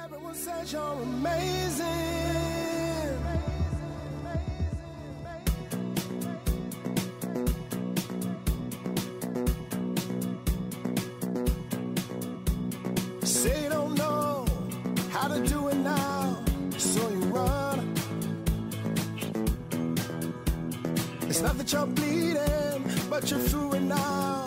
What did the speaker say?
Everyone says you're amazing. Say you don't know how to do it now, so you run. It's not that you're bleeding, but you're through it now.